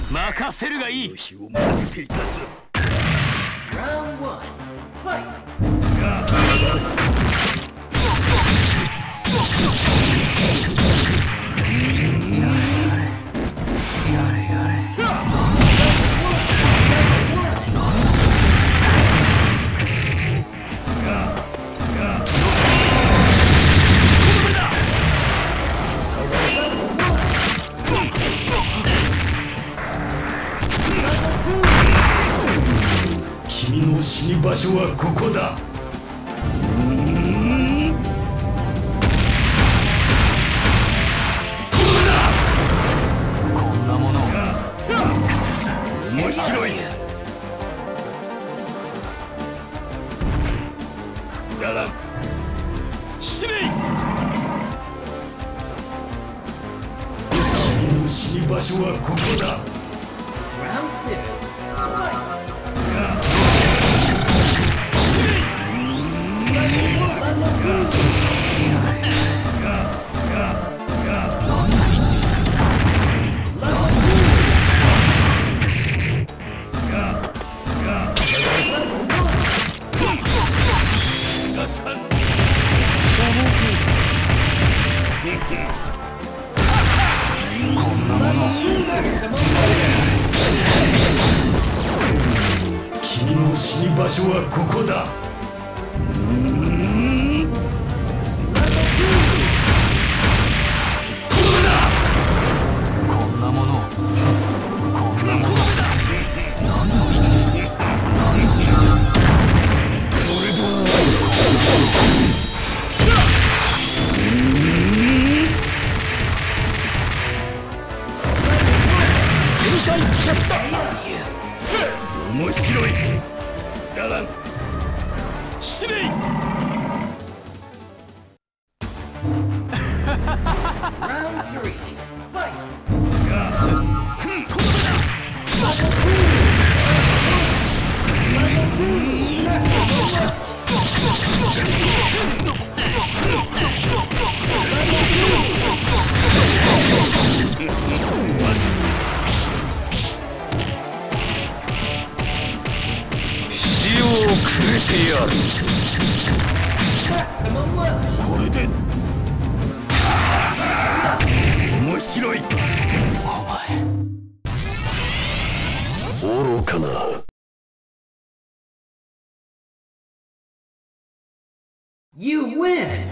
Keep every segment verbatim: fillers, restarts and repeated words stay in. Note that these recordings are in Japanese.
任せるがいい。 日を待っていたぞ。 Round one, fight. 君の死に場所はここだ。 こんなもの面白い。だらん死ねい。 君の死に場所はここだ。 Round two, fight. Level two. Level two maximum. 君の死に場所はここだ。 こんなものこんなものそれだ。面白い。だらん死ねい。 Round three, fight. この目だ。 Level two. Level two maximum. 死をくれてやる。 Maximum level. これで面白い。 お前愚かな。 You win!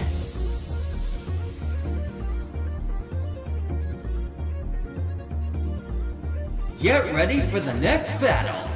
Get ready for the next battle!